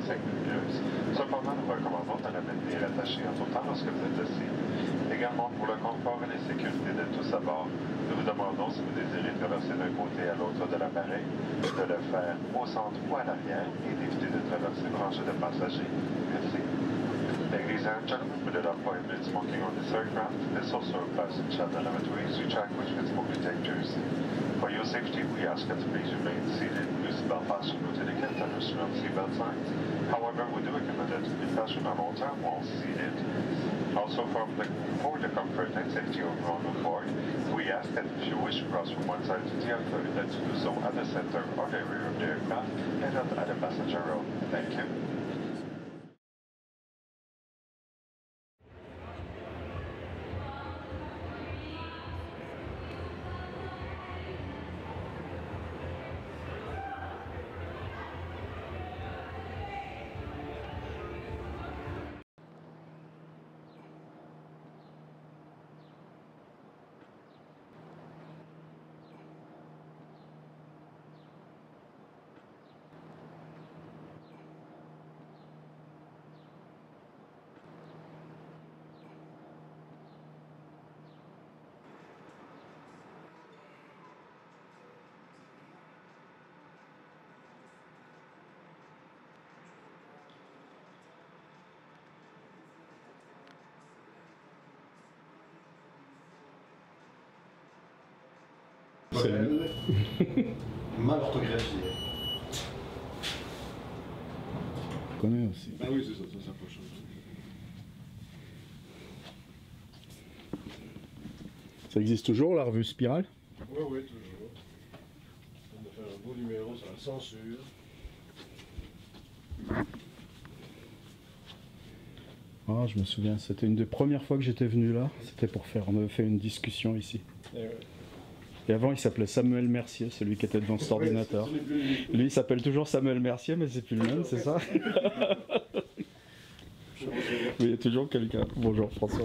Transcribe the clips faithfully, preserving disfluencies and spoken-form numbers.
cinq lumineuses. Cependant, nous recommandons de la maintenir attachée en tout temps lorsque vous êtes assis. Également, pour le confort et la sécurité de tous à bord, nous vous demandons, si vous désirez traverser d'un côté à l'autre de l'appareil, de le faire au centre ou à l'arrière et d'éviter de traverser une rangée de passagers. Merci. Ladies and gentlemen, we do not prohibit smoking on this aircraft. This also applies in shuttle lavatories, which are which can smoke detectors. For your safety, we ask that you please remain seated, use belt fasten with etiquette and restrain seatbelt signs. However, we do recommend that you be fastened on all time while seated. Also, for the, for the comfort and safety of all on board, we ask that if you wish to cross from one side to the other, that you do so at the center or the rear of the aircraft and not at the passenger row. Thank you. Mal orthographié. Je connais aussi. Ah oui, c'est ça, ça, ça peut changer. Ça existe toujours, la revue Spirale? Oui, oui, toujours. On va faire un beau numéro sur la censure. Ah, je me souviens, c'était une des premières fois que j'étais venu là. C'était pour faire, on avait fait une discussion ici. Et, ouais. Et avant, il s'appelait Samuel Mercier, celui qui était devant cet ordinateur. Ouais, lui, lui, il s'appelle toujours Samuel Mercier, mais c'est plus le même, c'est ça? Oui, il y a toujours quelqu'un. Bonjour François.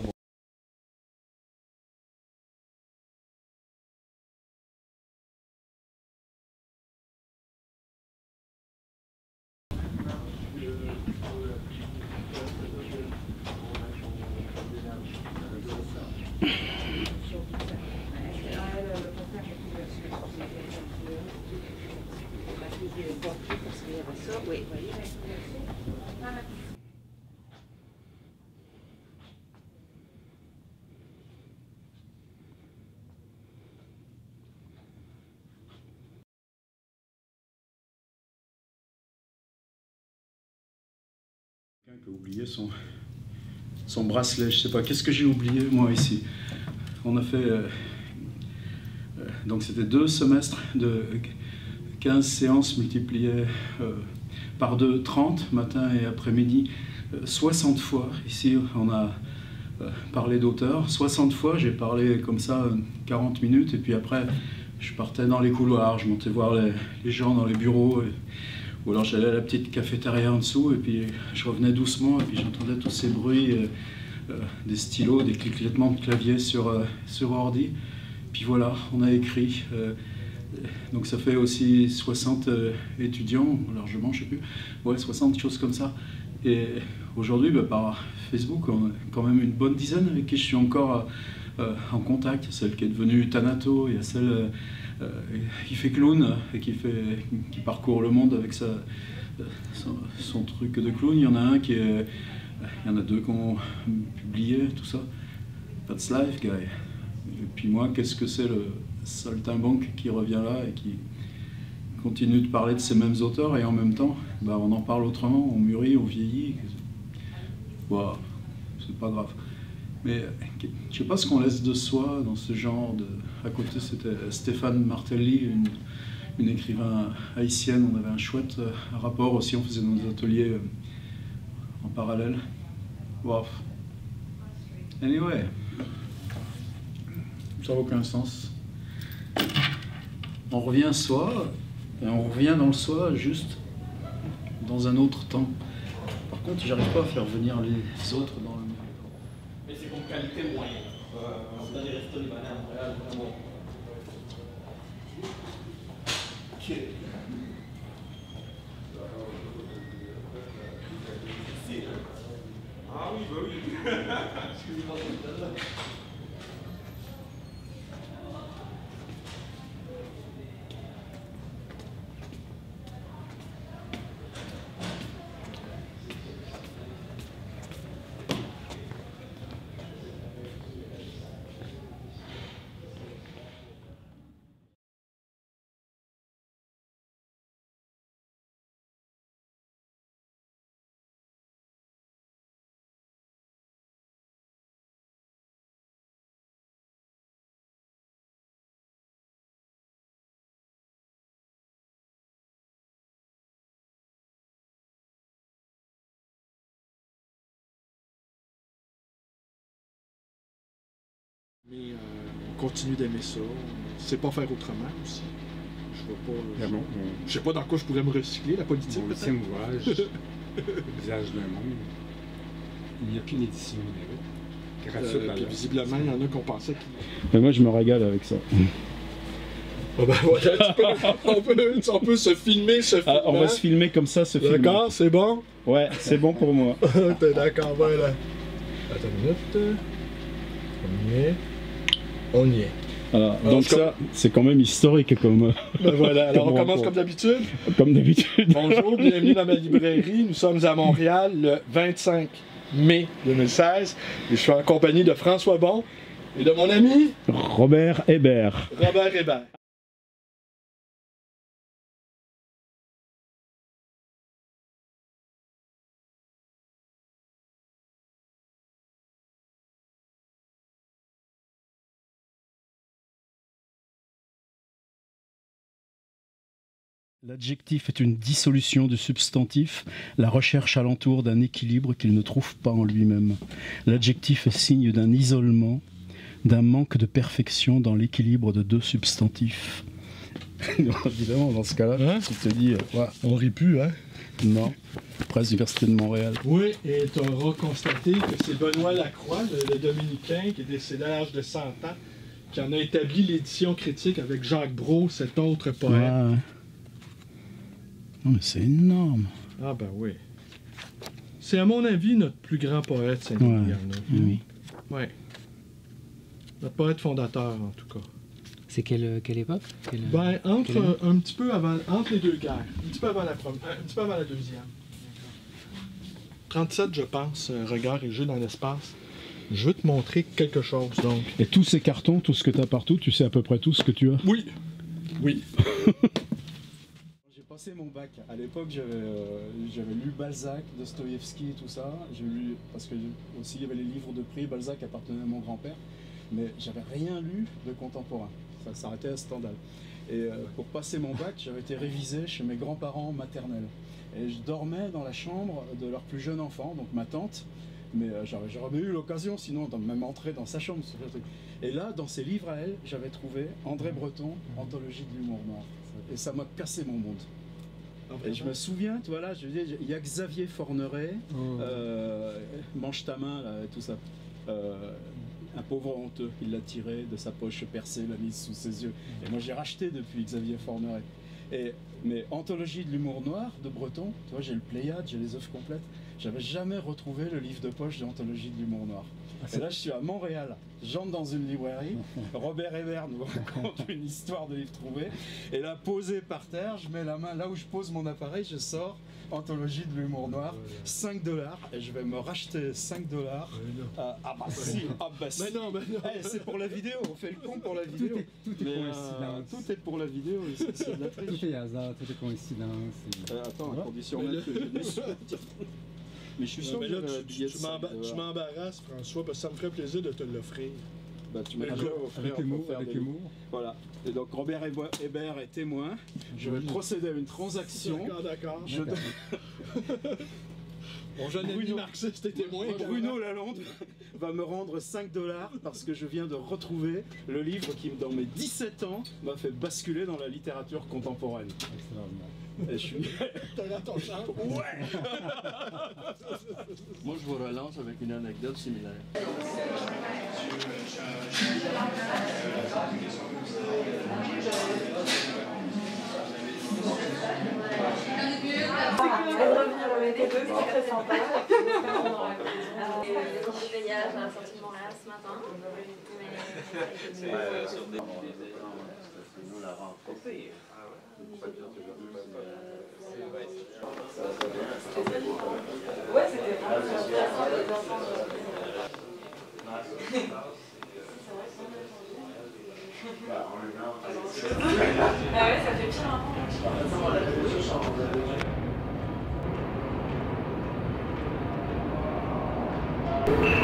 Oui, oui. Quelqu'un qui a oublié son, son bracelet, je sais pas, qu'est-ce que j'ai oublié moi ici? On a fait, euh, euh, donc c'était deux semestres de quinze séances multipliées euh, par deux, trente, matin et après-midi, euh, soixante fois. Ici on a euh, parlé d'auteur, soixante fois j'ai parlé comme ça quarante minutes et puis après je partais dans les couloirs, je montais voir les, les gens dans les bureaux. Et, ou alors j'allais à la petite cafétéria en dessous et puis je revenais doucement et puis j'entendais tous ces bruits, euh, euh, des stylos, des cliquetements de clavier sur, euh, sur ordi. Puis voilà, on a écrit. Euh, donc ça fait aussi soixante euh, étudiants, largement, je sais plus. Ouais, soixante choses comme ça. Et aujourd'hui, bah, par Facebook, on a quand même une bonne dizaine avec qui je suis encore euh, en contact. Il y a celle qui est devenue Thanato, il y a celle... Euh, Euh, qui fait clown et qui, fait, qui parcourt le monde avec sa, son, son truc de clown. Il y en a un qui est... Il y en a deux qui ont publié tout ça. That's life, guy. Et puis moi, qu'est-ce que c'est le saltimbanque qui revient là et qui continue de parler de ces mêmes auteurs et en même temps, bah, on en parle autrement, on mûrit, on vieillit. Wow, c'est pas grave. Mais je sais pas ce qu'on laisse de soi dans ce genre de... À côté, c'était Stéphane Martelly, une, une écrivain haïtienne. On avait un chouette euh, rapport aussi, on faisait nos ateliers euh, en parallèle. Wow. Anyway, ça n'a aucun sens. On revient soi, et on revient dans le soi juste dans un autre temps. Par contre, j'arrive pas à faire venir les autres dans le mien. Mais c'est comme qualité moyenne. Euh, dans les restos libanais à Montréal, vraiment. Ok. Mais euh, on continue d'aimer ça. On sait pas faire autrement aussi. Je vois pas. Ah bon, Je sais pas dans quoi je pourrais me recycler, la politique on peut-être. huitième ouvrage, le visage d'un monde. Il n'y a qu'une édition numérique. Gratuite, Euh, là, puis là. visiblement, il y en a qu'on pensait qu'ils. Mais moi, je me régale avec ça. Oh ben voilà, tu peux- on, peut, on peut se filmer, se filmer. Ah, on va se filmer comme ça, se filmer. D'accord, c'est bon? Ouais, c'est bon pour moi. T'es d'accord, voilà. Attends une minute. On y est. On y est. Voilà. Alors, Donc je ça, c'est quand même historique comme, Ben voilà, alors on Comme commence rapport. comme d'habitude. comme d'habitude. Bonjour, bienvenue dans ma librairie. Nous sommes à Montréal le vingt-cinq mai deux mille seize. Et je suis en compagnie de François Bon et de mon ami Robert Hébert. Robert Hébert. L'adjectif est une dissolution du substantif, la recherche alentour d'un équilibre qu'il ne trouve pas en lui-même. L'adjectif est signe d'un isolement, d'un manque de perfection dans l'équilibre de deux substantifs. Évidemment, dans ce cas-là, Hein? tu te dis, euh, ouais, On rit plus, hein? non, Presse Université de Montréal. Oui, et tu auras constaté que c'est Benoît Lacroix, le, le dominicain, qui est décédé à l'âge de cent ans, qui en a établi l'édition critique avec Jacques Brault, cet autre poète. Ouais. Non, mais c'est énorme. Ah ben oui. C'est à mon avis notre plus grand poète, Saint-Émilion. Ouais. Oui. Ouais. Notre poète fondateur, en tout cas. C'est quelle, quelle époque? Quelle- Ben, entre quelle année? un, un petit peu avant, entre les deux guerres, un petit peu avant la première, un petit peu avant la deuxième. trente-sept, je pense, euh, Regard et jeu dans l'espace. Je veux te montrer quelque chose, donc. Et tous ces cartons, tout ce que tu as partout, tu sais à peu près tout ce que tu as. Oui. Oui. J'ai passé mon bac. À l'époque, j'avais euh, j'avais lu Balzac, Dostoïevski et tout ça. J'ai lu, parce que aussi il y avait les livres de prix. Balzac appartenait à mon grand-père, mais j'avais rien lu de contemporain. Ça s'arrêtait à Stendhal. Et euh, pour passer mon bac, j'avais été révisé chez mes grands-parents maternels. Et je dormais dans la chambre de leur plus jeune enfant, donc ma tante. Mais euh, j'aurais jamais eu l'occasion, sinon, de même entrer dans sa chambre. Ce truc. Et là, dans ses livres à elle, j'avais trouvé André Breton, Anthologie de l'humour noir. Et ça m'a cassé mon monde. Et je me souviens, tu vois là, je veux dire, il y a Xavier Forneret, euh, Mange ta main, là, et tout ça. Euh, un pauvre honteux, il l'a tiré de sa poche percée, l'a mise sous ses yeux. Et moi j'ai racheté depuis Xavier Forneret. Et, mais Anthologie de l'humour noir de Breton, tu vois, j'ai le Pléiade, j'ai les œuvres complètes. J'avais jamais retrouvé le livre de poche d'Anthologie de l'humour noir. Et là, je suis à Montréal. J'entre dans une librairie. Robert Hébert nous raconte une histoire de livre trouvé. Et là, posé par terre, je mets la main là où je pose mon appareil, je sors Anthologie de l'humour noir, cinq dollars. Et je vais me racheter cinq dollars. Ah, ah bah si, ah bah si. Mais non, mais non. Eh, c'est pour la vidéo, on fait le con pour la vidéo. Tout est, tout est Mais, euh, coïncidence. tout est pour la vidéo, ici, c'est de la triche. Tout est hasard, tout est coïncidence. et- Euh, attends, à condition Mais même le- que je déçois. Mais je suis sûr Non, mais que là, j'avais un tu, billet tu de m'emba- cinq tu dollars. m'embarrasses, François, parce que ça me ferait plaisir de te l'offrir. Bah, tu m'as Avec- déjà offert Avec pour humour, faire avec des- humour. Voilà. Et donc Robert Hébo- Hébert est témoin. Je vais procéder à une transaction. D'accord, d'accord. Je donne- Mon jeune ami Bruno- marxiste est témoin. Bruno Lalonde va me rendre cinq dollars parce que je viens de retrouver le livre qui, dans mes dix-sept ans, m'a fait basculer dans la littérature contemporaine. Extraordinaire. Et je suis... T'as là ton char. Ouais. Moi, je vous relance avec une anecdote similaire. très sympa. Les embouteillages à la sortie de Montréal ce matin. Mais... Sur des nous, la rentrée. Ouais, c'était vraiment intéressant de entendre. Ah ouais, ça fait pire, hein.